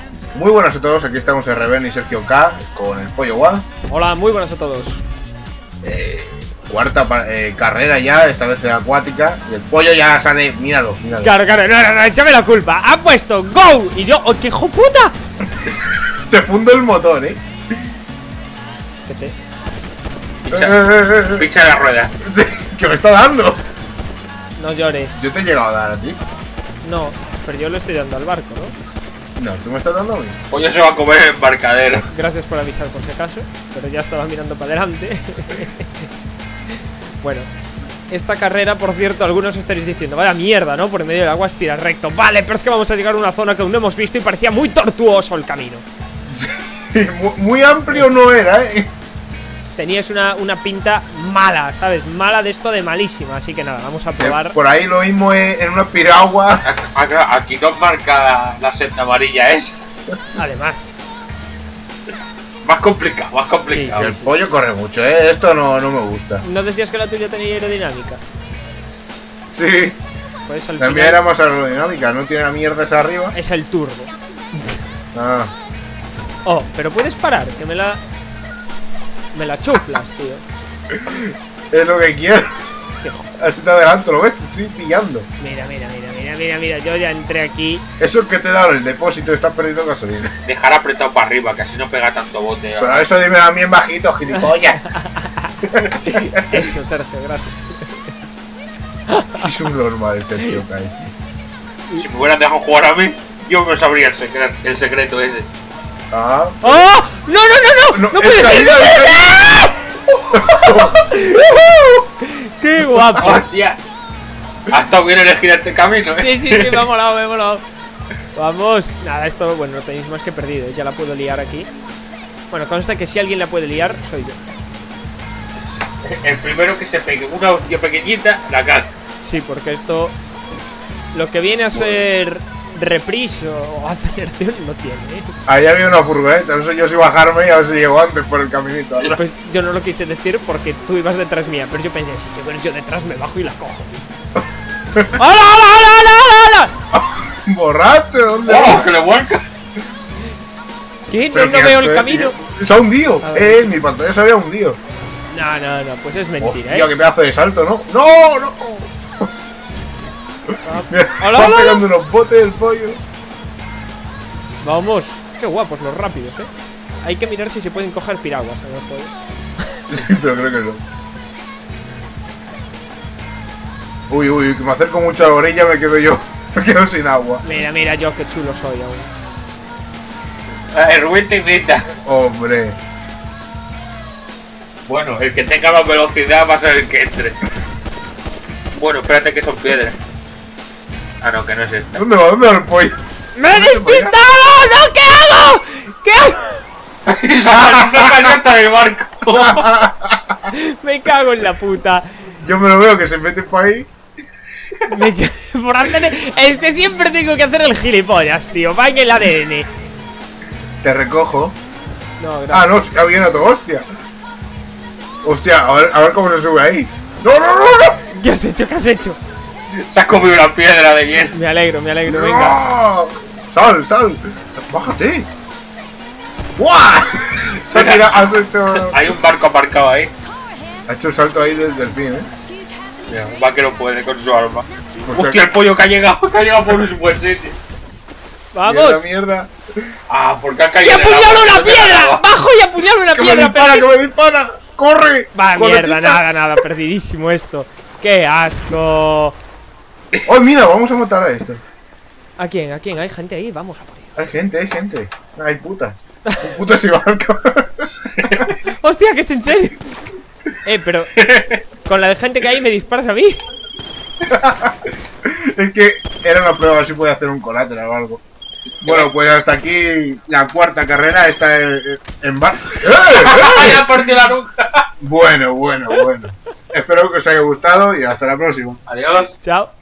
Muy buenas a todos, aquí estamos Reven y Sergio K con el Pollo One. Hola, muy buenas a todos. Cuarta carrera ya, esta vez en acuática. Y el pollo ya sale, míralo. Claro, no, échame la culpa. Ha puesto GO y yo, ¡oh, qué hijo puta! Te fundo el motor, ¿Qué te? Pincha la rueda. Sí, que me está dando. No llores. Yo te he llegado a dar a ti. No, pero yo le estoy dando al barco, ¿no? No, tú me estás dando a mí. Pollo se va a comer el embarcadero. Gracias por avisar por si acaso, pero ya estaba mirando para adelante. Bueno, esta carrera, por cierto, algunos estaréis diciendo, vaya mierda, ¿no? Por en medio del agua estira recto. Vale, pero es que vamos a llegar a una zona que aún no hemos visto y parecía muy tortuoso el camino. Sí, muy amplio no era, Tenías una pinta mala, ¿sabes? Mala de esto de malísima, así que nada, vamos a probar. Por ahí lo mismo en una piragua. Aquí nos marca la senda amarilla esa. Además. Más complicado, más complicado. Y el pollo corre mucho, esto no me gusta. ¿No decías que la tuya tenía aerodinámica? Sí. Pues al La mía final era más aerodinámica, no tiene la mierda esa arriba. es el turbo. Ah. Oh, pero puedes parar, que me la chuflas, tío. Es lo que quiero. Qué joder. Así te adelanto, ¿lo ves? Te estoy pillando. Mira, yo ya entré aquí. Eso es que te da el depósito y estás perdiendo gasolina. Dejar apretado para arriba, que así no pega tanto bote. Pero eso dime a mí en bajito, gilipollas. Hecho, Sergio, gracias. Es un normal ese tío, Kai. Si me hubieran dejado jugar a mí, yo me sabría el secreto ese. Ah. ¡Oh! ¡No! ¡No puede ser! ¡No puede ser! ¡Qué guapo! ¡Hostia! Ha estado bien elegir este camino, Sí, me ha molado. Vamos. Nada, esto, bueno, lo tenéis más que perdido. Ya la puedo liar aquí. Bueno, consta que si alguien la puede liar, soy yo. El primero que se pegue una hostia pequeñita, la caga. Sí, porque esto, lo que viene a ser reprise o aceleración, no tiene, Ahí había una furgoneta, no sé yo si bajarme y a ver si llego antes por el caminito. Pues yo no lo quise decir porque tú ibas detrás mía, pero yo pensé, si llego yo detrás me bajo y la cojo. ¡Hola! ¡Borracho! ¿Dónde ¡Oh, vas? que le vuelca! ¿Qué? Pero No ¿qué veo haces, el camino. tío? Se ha hundido. A ver. Mi pantalla se había hundido. No, pues es mentira, Hostia, qué pedazo de salto, ¿no? ¡No! Hola. Está pegando unos botes el pollo. Vamos, qué guapos los rápidos, Hay que mirar si se pueden coger piraguas en el juego. Sí, pero creo que no. Uy, que me acerco mucho a la orilla, me quedo sin agua. Mira yo qué chulo soy aún. El Rubén te invita. Hombre. Bueno, el que tenga más velocidad va a ser el que entre. Bueno, espérate que son piedras. Ah, no, que no es esta. ¿Dónde va el pollo? ¡Me he despistado! ¡No! ¿Qué hago? ¿Qué hago? ¡Saca el resto del barco! Me cago en la puta. Yo me lo veo que se mete por ahí. Por hacer... Es que siempre tengo que hacer el gilipollas, tío. Va en el ADN. Te recojo. No, gracias. Ah, no, ya viene a tu hostia. Hostia, a ver cómo se sube ahí. ¡No! ¿Qué has hecho? ¿Qué has hecho? Se ha comido una piedra de hielo. Me alegro, venga. ¡No! ¡Sal! ¡Bájate! ¡Buah! Has hecho... Hay un barco aparcado ahí. Ha hecho un salto ahí desde el fin, Mira, un vaquero puede con su arma. Porque- Hostia, el pollo que ha llegado por un buen sitio. ¡Vamos! Mierda. Ah, porque ha ¡Y caído en el apuñalo agua, una no te piedra! daba. ¡Bajo y apuñalo una ¡Que me piedra! dispara, que me dispara! ¡Corre! Va, mierda, ¡Coletita! nada, perdidísimo esto. ¡Qué asco! ¡Oh, mira! Vamos a matar a esto. ¿A quién? ¿Hay gente ahí? Vamos a por ello. Hay gente. Hay putas. Putas y barcos. ¡Hostia, que es en serio! Pero con la de gente que hay me disparas a mí. Es que era una prueba, si puede hacer un colateral o algo. Bueno, pues hasta aquí la cuarta carrera. Está en bar. ¡Ay, ha partido la nuca! Bueno. Espero que os haya gustado y hasta la próxima. Adiós. Chao.